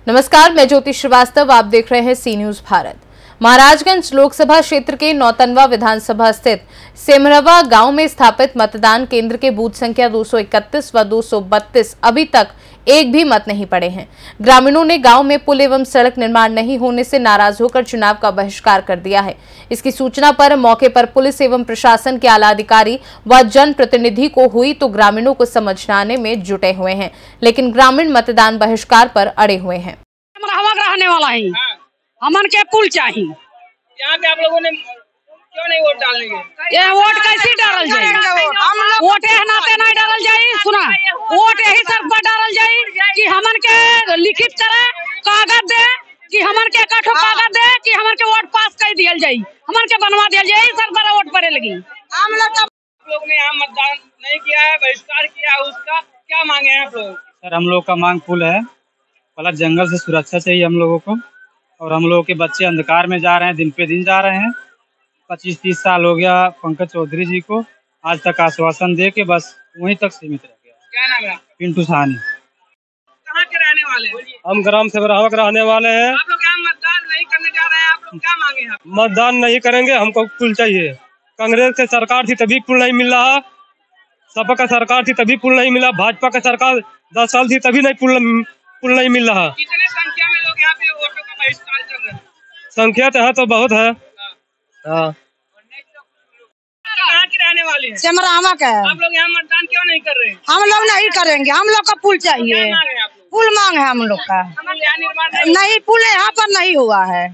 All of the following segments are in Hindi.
नमस्कार, मैं ज्योति श्रीवास्तव। आप देख रहे हैं सी न्यूज भारत। महाराजगंज लोकसभा क्षेत्र के नौतनवा विधानसभा स्थित सेमरवा गांव में स्थापित मतदान केंद्र के बूथ संख्या 231 व 232 अभी तक एक भी मत नहीं पड़े हैं। ग्रामीणों ने गांव में पुल एवं सड़क निर्माण नहीं होने से नाराज होकर चुनाव का बहिष्कार कर दिया है। इसकी सूचना पर मौके पर पुलिस एवं प्रशासन के आला अधिकारी व जनप्रतिनिधि को हुई तो ग्रामीणों को समझाने में जुटे हुए हैं, लेकिन ग्रामीण मतदान बहिष्कार पर अड़े हुए हैं। रहने वाला है, हमन के पुल चाहिए। यहाँ पे आप लोगों ने क्यों नहीं वोट डालेंगे? ये वोट कैसे डालल जाए? वोट है नाते नहीं डालल जाए। सुना, वोट यही सर पर डालल जाए कि हमन के लिखित करे कागज दे कि हमन के काठो कागज दे कि हमन के वोट पास कर दिया जाए, हमन के बनवा दिया जाए। सर पर वोट पड़े लगी। हम लोग ने यहाँ मतदान नहीं किया है, बहिष्कार किया, उसका क्या मांगे हैं आप लोग? सर, हम लोग का मांग पुल है, प्लस जंगल से सुरक्षा चाहिए हम लोगों को। और हम लोगों के बच्चे अंधकार में जा रहे हैं, दिन पे दिन जा रहे हैं। 25-30 साल हो गया पंकज चौधरी जी को, आज तक आश्वासन दे के बस वहीं तक सीमित रह गया। क्या नाम है? पिंटू साहनी। कहाँ के रहने वाले हैं? हम ग्राम सेमरवा के रहने वाले हैं। आप लोग यहाँ मतदान नहीं करने जा रहे हैं, आप लोग क्या मांगे हैं? मतदान नहीं करेंगे, हमको पुल चाहिए। कांग्रेस की सरकार थी तभी पुल नहीं मिल रहा, सपा का सरकार थी तभी पुल नहीं मिला, भाजपा का सरकार 10 साल थी तभी नहीं पुल नहीं मिल रहा। कितने संख्या में लोग यहाँ पे वोटों का बहिष्कार कर रहे हैं? संख्या तो है तो बहुत है। हाँ। कहाँ के रहने वाले हैं? सेमरवा का। आप लोग यहाँ मतदान क्यों नहीं कर रहे हैं? हम लोग नहीं करेंगे, हम लोग का पुल चाहिए। क्या मांगे आप लोग? पुल मांग है हम लोग का। पुल यहाँ निर्माण नहीं, पुल यहाँ पर नहीं हुआ है।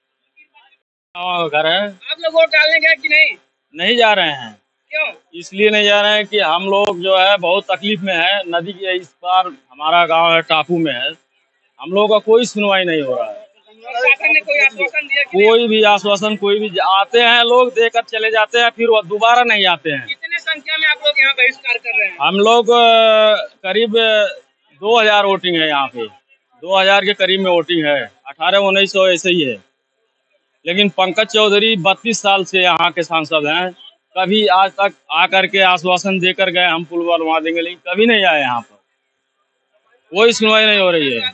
घर है। आप लोग वोट डालने गए कि नहीं? नहीं जा रहे हैं। क्यों? इसलिए नहीं जा रहे हैं कि हम लोग जो है बहुत तकलीफ में है। नदी के इस पार हमारा गांव है, टापू में है। हम लोगों का कोई सुनवाई नहीं हो रहा है। प्रशासन ने कोई आश्वासन दिया कि नहीं? कोई भी आश्वासन, कोई भी आते हैं लोग देकर चले जाते हैं, फिर वो दोबारा नहीं आते हैं। कितने संख्या में आप लोग यहाँ बहिष्कार कर रहे हैं? हम लोग करीब 2000 वोटिंग है यहाँ पे, 2000 के करीब में वोटिंग है। 1800-1900 ऐसे ही है। लेकिन पंकज चौधरी 32 साल से यहाँ के सांसद हैं, कभी आज तक आकर के आश्वासन देकर गए हम पुल बनवा देंगे, लेकिन कभी नहीं आए यहाँ पर। कोई सुनवाई नहीं हो रही है।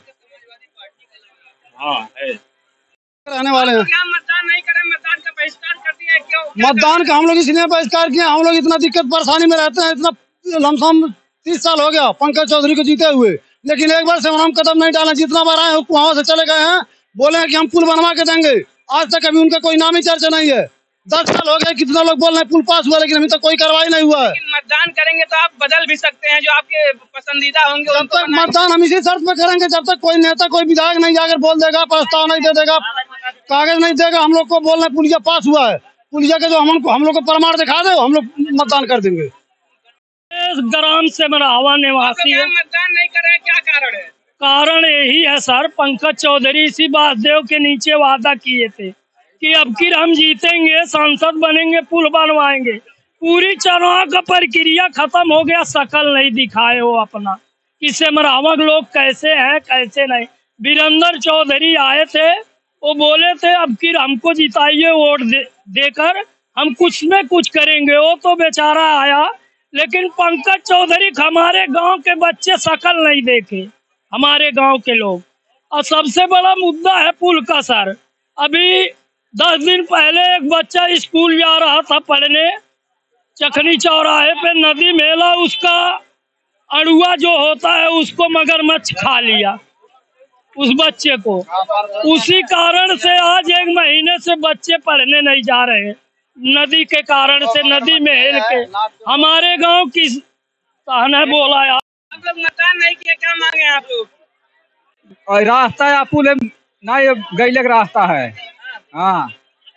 हाँ है। रहने वाले हैं। यहाँ मतदान नहीं करें, मतदान का बहिष्कार कर दिया है, क्यों? मतदान का हम लोग इसलिए बहिष्कार किया, हम लोग इतना दिक्कत परेशानी में रहते हैं। इतना लमसम 30 साल हो गया पंकज चौधरी को जीते हुए, लेकिन एक बार से हम कदम नहीं डाला। जितना बार आए वहां से चले गए हैं, बोले हैं कि हम पुल बनवा के देंगे। आज तक अभी उनका कोई नाम ही चर्चा नहीं है। 10 साल हो गए, कितना लोग बोल रहे हैं पुल पास हुआ, लेकिन अभी तक कोई कार्रवाई नहीं हुआ है। मतदान करेंगे तो आप बदल भी सकते हैं, जो आपके पसंदीदा होंगे जब तक मतदान हम इसी शर्त पे करेंगे, जब तक कोई नेता, कोई विधायक नहीं जाकर बोल देगा, प्रस्ताव नहीं दे देगा, कागज नहीं देगा, हम लोग को बोल रहे पुलिया पास हुआ है, पुलिया के जो हम लोग को प्रमाण दिखा दे, हम लोग मतदान कर देंगे। ग्राम सेमरवा निवासी है। मतदान नहीं कर रहे हैं, क्या कारण है? कारण यही है सर, पंकज चौधरी इसी वासुदेव के नीचे वादा किए थे कि अब की हम जीतेंगे, सांसद बनेंगे, पुल बनवाएंगे। पूरी चुनाव का प्रक्रिया खत्म हो गया, शकल नहीं दिखाए वो अपना कि सेमरवा लोग कैसे हैं कैसे नहीं। वीरेंद्र चौधरी आए थे, वो बोले थे अब की हमको जिताइए, वोट देकर हम कुछ में कुछ करेंगे। वो तो बेचारा आया, लेकिन पंकज चौधरी हमारे गांव के बच्चे शकल नहीं देखे, हमारे गांव के लोग। और सबसे बड़ा मुद्दा है पुल का सर। अभी 10 दिन पहले एक बच्चा स्कूल जा रहा था पढ़ने, चखनी चौराहे पे नदी मेला, उसका अड़ुआ जो होता है उसको मगरमच्छ खा लिया उस बच्चे को। उसी कारण से आज 1 महीने से बच्चे पढ़ने नहीं जा रहे हैं, नदी के कारण से। नदी में हेल के हमारे गांव की कहना बोला यार। आप लोग मतदान नहीं किए, क्या मांगे आप लोग? और रास्ता या पुल ना, ये गैलक रास्ता है। हाँ,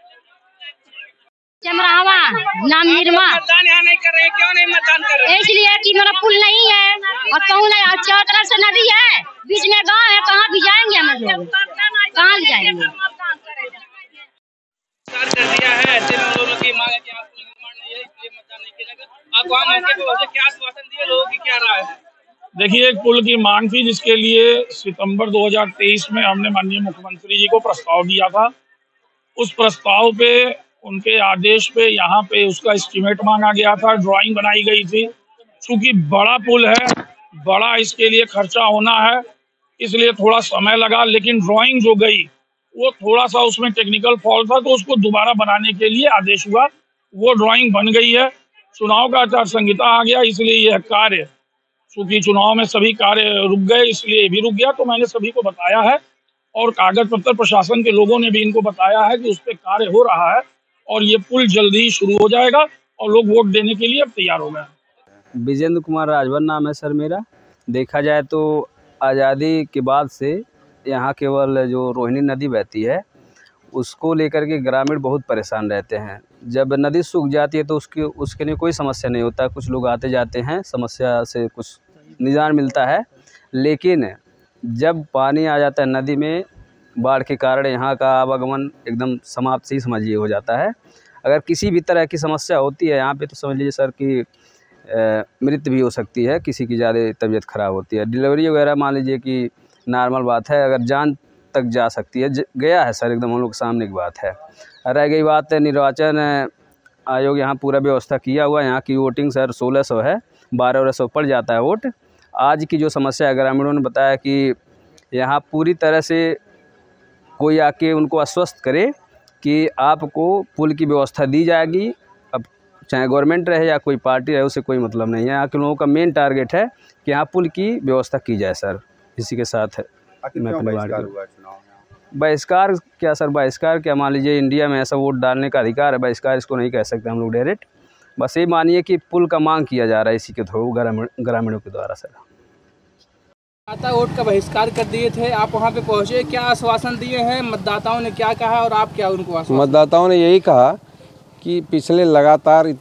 सेमरवा नाम निर्मा। मतदान यहाँ नहीं कर रहे हैं, क्यों नहीं मतदान कर रहे हैं? इसलिए कि मेरा पुल नहीं है और कहूँ नहीं, चारों तरफ से नदी है, बीच में गांव है, कहाँ भी जाएंगे हम लोग, कहाँ भी जाएंगे? कर दिया है, ऐसे में लोगों की मांग है कि आप निर्माण नहीं है, इसलिए मतदान नहीं किया जाएगा। आप वहाँ मौके पे वैसे क्या आश्वासन दिए, लोगों की क्या राय है? देखिए, एक पुल की मांग थी जिसके लिए सितंबर 2023 में हमने माननीय मुख्यमंत्री जी को प्रस्ताव दिया था। उस प्रस्ताव पे, उनके आदेश पे यहाँ पे उसका एस्टीमेट मांगा गया था, ड्राइंग बनाई गई थी। चूंकि बड़ा पुल है, बड़ा इसके लिए खर्चा होना है, इसलिए थोड़ा समय लगा। लेकिन ड्राइंग जो गई वो थोड़ा सा उसमें टेक्निकल फॉल्ट था, तो उसको दोबारा बनाने के लिए आदेश हुआ। वो ड्राइंग बन गई है। चुनाव का आचार संहिता आ गया, इसलिए यह कार्य, चूंकि चुनाव में सभी कार्य रुक गए इसलिए भी रुक गया। तो मैंने सभी को बताया है और कागज पत्र प्रशासन के लोगों ने भी इनको बताया है कि उस पर कार्य हो रहा है और ये पुल जल्दी ही शुरू हो जाएगा और लोग वोट देने के लिए अब तैयार हो गए। विजेंद्र कुमार राजभर नाम है सर मेरा। देखा जाए तो आज़ादी के बाद से यहाँ केवल जो रोहिणी नदी बहती है उसको लेकर के ग्रामीण बहुत परेशान रहते हैं। जब नदी सूख जाती है तो उसके लिए कोई समस्या नहीं होता, कुछ लोग आते जाते हैं, समस्या से कुछ निजात मिलता है। लेकिन जब पानी आ जाता है नदी में, बाढ़ के कारण यहाँ का आवागमन एकदम समाप्त ही समझिए हो जाता है। अगर किसी भी तरह की समस्या होती है यहाँ पे तो समझ लीजिए सर कि मृत्यु भी हो सकती है, किसी की ज़्यादा तबीयत ख़राब होती है। डिलीवरी वगैरह मान लीजिए कि नॉर्मल बात है, अगर जान तक जा सकती है। गया है सर, एकदम हम लोग सामने की बात है। रह गई बात है निर्वाचन आयोग, यहाँ पूरा व्यवस्था किया हुआ है। यहाँ की वोटिंग सर 1600 है, 1200 पड़ जाता है वोट। आज की जो समस्या है, ग्रामीणों ने बताया कि यहाँ पूरी तरह से कोई आके उनको आश्वस्त करे कि आपको पुल की व्यवस्था दी जाएगी। अब चाहे गवर्नमेंट रहे या कोई पार्टी रहे, उससे कोई मतलब नहीं है। यहाँ के लोगों का मेन टारगेट है कि यहाँ पुल की व्यवस्था की जाए सर। इसी के साथ मैं बहिष्कार क्या सर, बहिष्कार क्या, मान लीजिए इंडिया में ऐसा वोट डालने का अधिकार है, बहिष्कार इसको नहीं कह सकते हम लोग डायरेक्ट। बस ये मानिए कि पुल का मांग किया जा रहा है इसी के थ्रू ग्रामीणों के द्वारा सर। मतदाता वोट का बहिष्कार कर दिए थे, आप वहां पे पहुंचे, क्या आश्वासन दिए हैं? मतदाताओं ने क्या कहा और आप क्या उनको आश्वासन? मतदाताओं ने यही कहा कि पिछले लगातार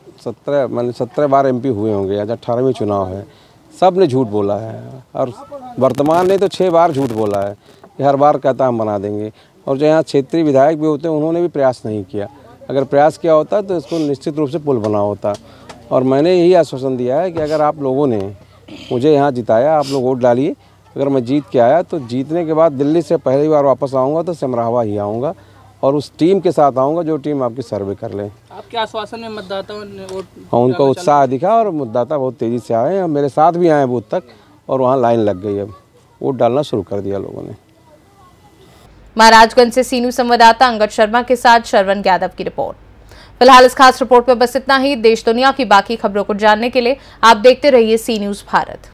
17 बार MP हुए होंगे, आज 18वें चुनाव है, सब ने झूठ बोला है। और वर्तमान ने तो 6 बार झूठ बोला है कि हर बार कहता हम बना देंगे। और जो यहाँ क्षेत्रीय विधायक भी होते हैं उन्होंने भी प्रयास नहीं किया। अगर प्रयास किया होता तो इसको निश्चित रूप से पुल बना होता। और मैंने यही आश्वासन दिया है कि अगर आप लोगों ने मुझे यहाँ जिताया, आप लोग वोट डालिए, अगर मैं जीत के आया तो जीतने के बाद दिल्ली से पहली बार वापस आऊँगा तो सिमरावा ही आऊँगा और उस टीम के साथ आऊँगा जो टीम आपकी सर्वे कर ले। आपके आश्वासन में मतदाताओं ने वोट, हाँ, उनका उत्साह दिखा और मतदाता बहुत तेज़ी से आए हैं। मेरे साथ भी आए बूथ तक और वहाँ लाइन लग गई। अब वोट डालना शुरू कर दिया लोगों ने। महाराजगंज से सीनू संवाददाता अंगद शर्मा के साथ शरवण यादव की रिपोर्ट। फिलहाल इस खास रिपोर्ट में बस इतना ही। देश दुनिया की बाकी खबरों को जानने के लिए आप देखते रहिए सी न्यूज़ भारत।